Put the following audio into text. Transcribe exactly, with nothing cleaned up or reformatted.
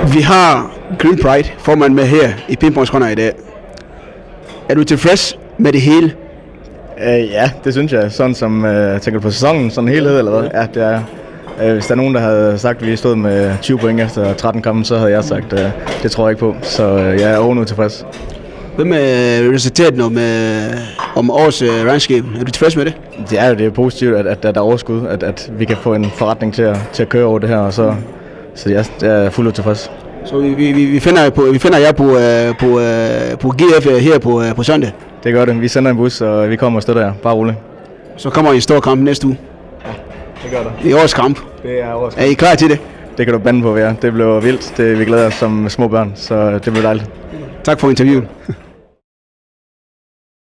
Vi har Green Pride, formand med her i Pinpointscorner i dag. Er du tilfreds med det hele? Øh, ja, det synes jeg. Sådan som øh, tænker du på sæsonen, sådan helhed eller hvad? Ja, det er. Øh, hvis der er nogen, der havde sagt, at vi stod med tyve point efter tretten kampe, så havde jeg sagt, øh, det tror jeg ikke på. Så øh, jeg er ovenud tilfreds. Hvad med resultatet om, øh, om årets øh, regnskab? Er du tilfreds med det? Det er jo det er positivt, at, at, at der er overskud, at, at vi kan få en forretning til at, til at køre over det her, og så, så jeg, jeg er fuldt tilfreds. Så vi, vi, vi, finder, på, vi finder jer på, øh, på, øh, på G F her på, øh, på søndag? Det gør det. Vi sender en bus, og vi kommer og støtter jer. Bare roligt. Så kommer I en stor kamp næste uge? Ja, det gør det. Det er årets kamp? Det er årets kamp. Er I klar til det? Det kan du bande på, ja. Det blev vildt. Det, vi glæder os som små børn, så det bliver dejligt. Tak for interviewet.